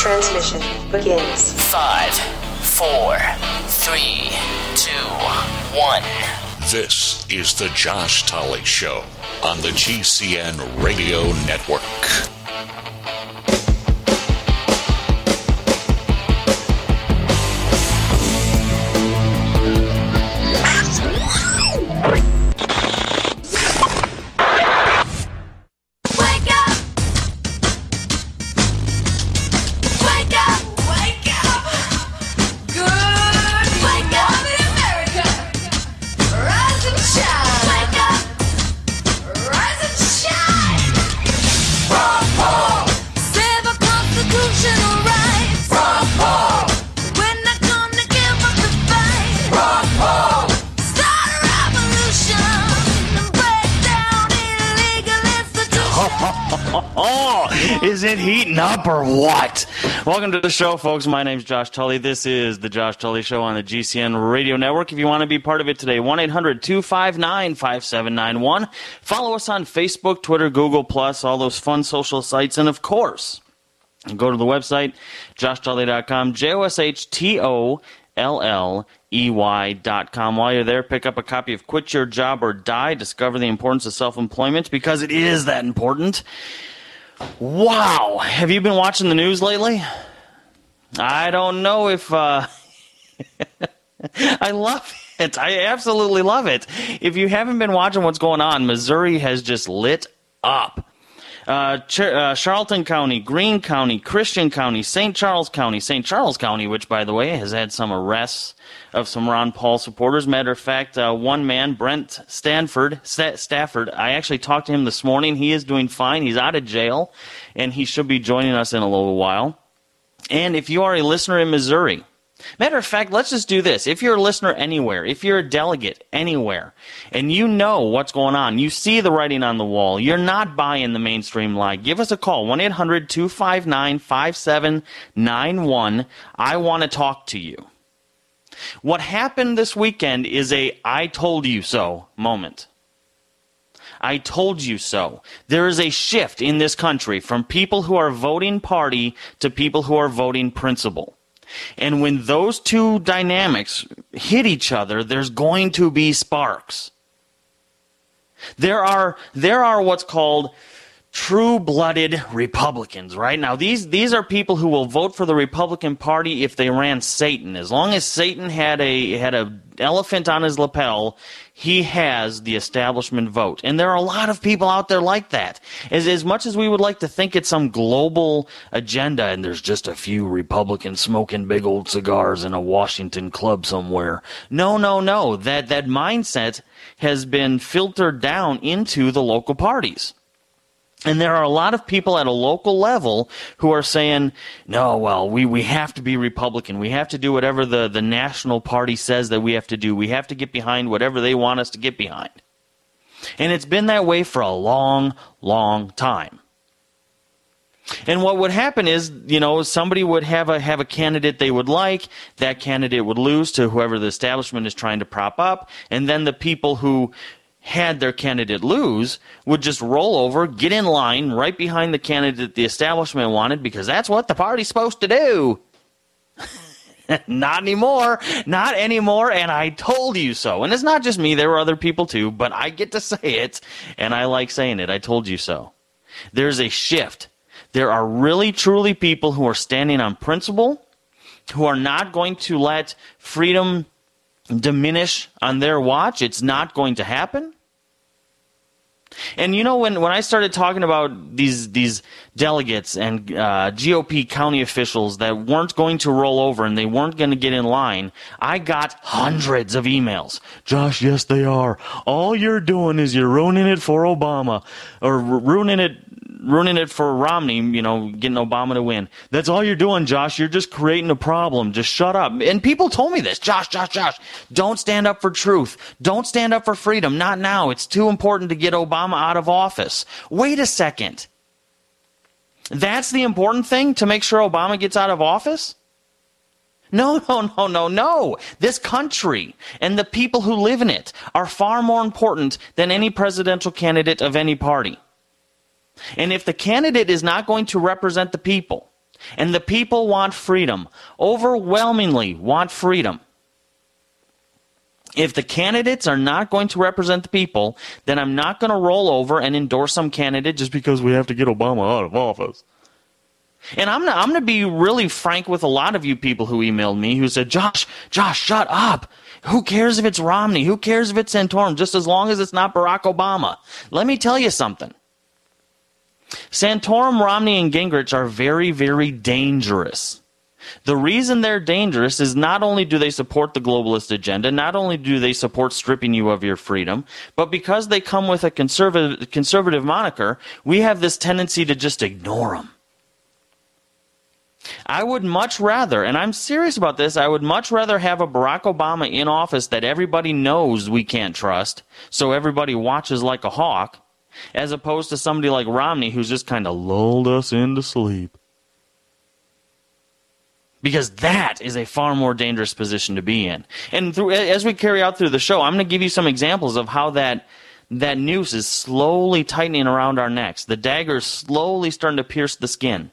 Transmission begins. 5, 4, 3, 2, 1. This is the Josh Tolley Show on the GCN Radio Network. Is it heating up or what? Welcome to the show, folks. My name's Josh Tolley. This is the Josh Tolley Show on the GCN Radio Network. If you want to be part of it today, 1-800-259-5791. Follow us on Facebook, Twitter, Google+, all those fun social sites. And, of course, go to the website, joshtolley.com, JOSHTOLLEY.com. While you're there, pick up a copy of Quit Your Job or Die, Discover the Importance of Self-Employment, because it is that important. Wow. Have you been watching the news lately? I don't know if I love it. I absolutely love it. If you haven't been watching what's going on, Missouri has just lit up. Charlton County, Greene County, Christian County, St. Charles County, which, by the way, has had some arrests of some Ron Paul supporters. Matter of fact, one man, Brent Stafford, I actually talked to him this morning. He is doing fine. He's out of jail, and he should be joining us in a little while. And if you are a listener in Missouri, matter of fact, let's just do this. If you're a listener anywhere, if you're a delegate anywhere, and you know what's going on, you see the writing on the wall, you're not buying the mainstream lie, give us a call, 1-800-259-5791. I want to talk to you. What happened this weekend is a I told you so moment. I told you so. There is a shift in this country from people who are voting party to people who are voting principle. And when those two dynamics hit each other, there's going to be sparks. There are what's called true-blooded Republicans, right? Now, these are people who will vote for the Republican Party if they ran Satan. As long as Satan had a elephant on his lapel, he has the establishment vote. And there are a lot of people out there like that. As much as we would like to think it's some global agenda and there's just a few Republicans smoking big old cigars in a Washington club somewhere. No. That mindset has been filtered down into the local parties. And there are a lot of people at a local level who are saying, no, well, we have to be Republican. We have to do whatever the national party says that we have to do. We have to get behind whatever they want us to get behind. And it's been that way for a long, long time. And what would happen is, somebody would have a candidate they would like. That candidate would lose to whoever the establishment is trying to prop up. And then the people who had their candidate lose, would just roll over, get in line right behind the candidate the establishment wanted, because that's what the party's supposed to do. Not anymore. Not anymore, and I told you so. And it's not just me, there were other people too, but I get to say it, and I like saying it. I told you so. There's a shift. There are really, truly people who are standing on principle, who are not going to let freedom diminish on their watch. It's not going to happen. And when I started talking about these delegates and GOP county officials that weren't going to roll over and they weren't going to get in line, I got hundreds of emails. Josh, yes, they are. All you're doing is you're ruining it for Obama, or ruining it for Romney, getting Obama to win. That's all you're doing, Josh. You're just creating a problem. Just shut up. And people told me this. Josh, don't stand up for truth. Don't stand up for freedom. Not now. It's too important to get Obama out of office. Wait a second. That's the important thing, to make sure Obama gets out of office? No. This country and the people who live in it are far more important than any presidential candidate of any party. And if the candidate is not going to represent the people, And the people want freedom. Overwhelmingly want freedom. If the candidates are not going to represent the people, then I'm not going to roll over and endorse some candidate just because we have to get Obama out of office. And I'm going to be really frank with a lot of you people who emailed me who said, Josh, shut up. Who cares if it's Romney? Who cares if it's Santorum? Just as long as it's not Barack Obama. Let me tell you something. Santorum, Romney, and Gingrich are very, very dangerous. The reason they're dangerous is not only do they support the globalist agenda, not only do they support stripping you of your freedom, but because they come with a conservative moniker, we have this tendency to just ignore them. I would much rather, and I'm serious about this, I would much rather have a Barack Obama in office that everybody knows we can't trust, so everybody watches like a hawk, as opposed to somebody like Romney who's just kind of lulled us into sleep. Because that is a far more dangerous position to be in. And as we carry out through the show, I'm going to give you some examples of how that noose is slowly tightening around our necks. The dagger is slowly starting to pierce the skin.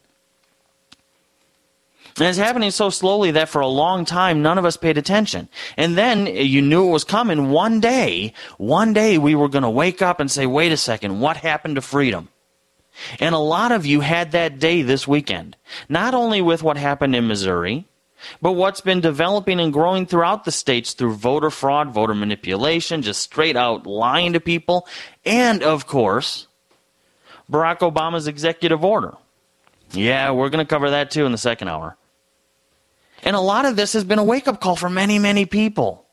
And it's happening so slowly that for a long time, none of us paid attention. And then you knew it was coming. One day we were going to wake up and say, wait a second, what happened to freedom? And a lot of you had that day this weekend, not only with what happened in Missouri, but what's been developing and growing throughout the states through voter fraud, voter manipulation, just straight out lying to people, and, of course, Barack Obama's executive order. Yeah, we're going to cover that too in the second hour. And a lot of this has been a wake-up call for many, many people.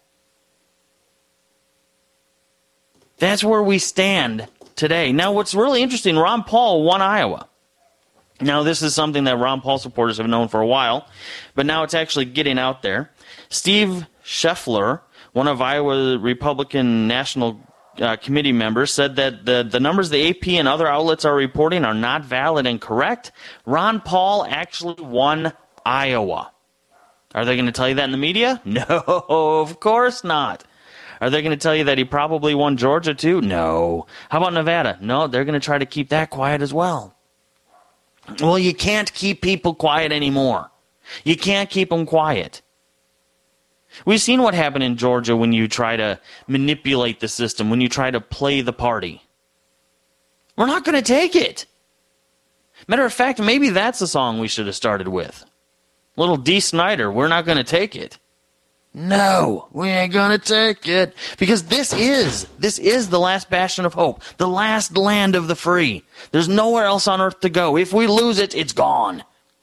That's where we stand today. Now, what's really interesting, Ron Paul won Iowa. Now, this is something that Ron Paul supporters have known for a while, but now it's actually getting out there. Steve Scheffler, one of Iowa Republican National Committee members, said that the numbers the AP and other outlets are reporting are not valid and correct. Ron Paul actually won Iowa. Are they going to tell you that in the media? No, of course not. Are they going to tell you that he probably won Georgia too? No. How about Nevada? No, they're going to try to keep that quiet as well. Well, you can't keep people quiet anymore. You can't keep them quiet. We've seen what happened in Georgia when you try to manipulate the system, when you try to play the party. We're not going to take it. Matter of fact, maybe that's the song we should have started with. Little Dee Snider, we're not going to take it. No, we ain't gonna take it. Because this is the last bastion of hope. The last land of the free. There's nowhere else on earth to go. If we lose it, it's gone.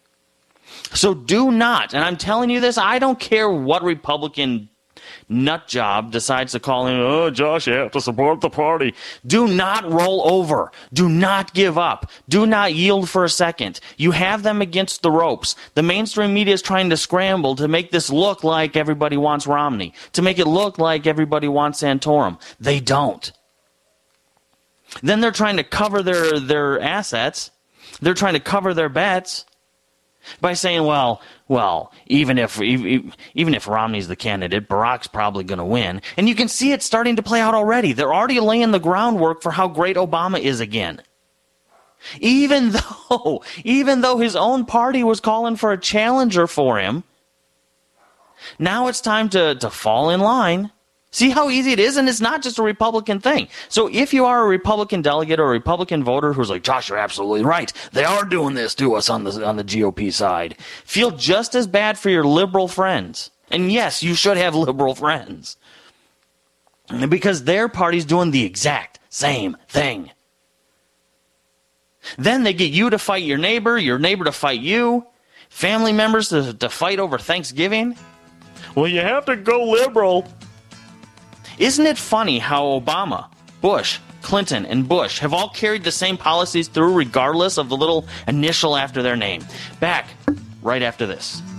So do not, and I'm telling you this, I don't care what Republican nutjob decides to call in, oh, Josh, you have to support the party. Do not roll over. Do not give up. Do not yield for a second. You have them against the ropes. The mainstream media is trying to scramble to make this look like everybody wants Romney, to make it look like everybody wants Santorum. They don't. Then they're trying to cover their assets. They're trying to cover their bets by saying, well, even if Romney's the candidate, Barack's probably going to win. And you can see it starting to play out already. They're already laying the groundwork for how great Obama is again. Even though his own party was calling for a challenger for him, now it's time to fall in line. See how easy it is? And it's not just a Republican thing. So if you are a Republican delegate or a Republican voter who's like, Josh, you're absolutely right. They are doing this to us on the GOP side. Feel just as bad for your liberal friends. And yes, you should have liberal friends. Because their party's doing the exact same thing. Then they get you to fight your neighbor to fight you, family members to fight over Thanksgiving. Well, you have to go liberal. Isn't it funny how Obama, Bush, Clinton, and Bush have all carried the same policies through regardless of the little initial after their name? Back right after this.